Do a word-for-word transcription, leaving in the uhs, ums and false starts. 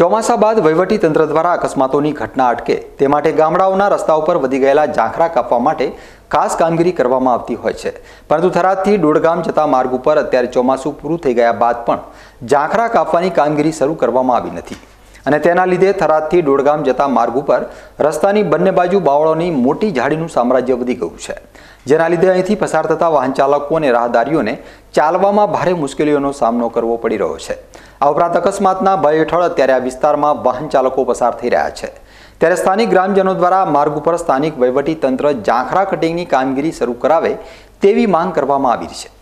ચોમાસા બાદ વહીવટી તંત્ર દ્વારા અકસ્માતોની ઘટના અટકે તે માટે ગામડાઓના રસ્તાઓ પર વધી ગયેલા ઝાંખરા કાપવા માટે ખાસ કામગીરી કરવામાં આવતી હોય છે, પરંતુ થરાદથી દોડગામ જતા માર્ગ ઉપર અત્યારે ચોમાસું પૂરું થઈ ગયા બાદ પણ ઝાંખરા કાપવાની કામગીરી શરૂ કરવામાં આવી નથી અને તેના લીધે થરાદથી દોડગામ જતા માર્ગ ઉપર રસ્તાની બંને બાજુ બાવળોની મોટી ઝાડીનું સામ્રાજ્ય વધી ગયું છે, જેના લીધે અહીંથી પસાર થતા વાહન ચાલકો અને રાહદારીઓને ચાલવામાં ભારે મુશ્કેલીઓનો સામનો કરવો પડી રહ્યો છે। આ ઉપરાંત અકસ્માતના ભય હેઠળ અત્યારે આ વિસ્તારમાં વાહન ચાલકો પસાર થઈ રહ્યા છે, ત્યારે સ્થાનિક ગ્રામજનો દ્વારા માર્ગ ઉપર સ્થાનિક વહીવટી તંત્ર ઝાંખરા કટિંગની કામગીરી શરૂ કરાવે તેવી માંગ કરવામાં આવી છે।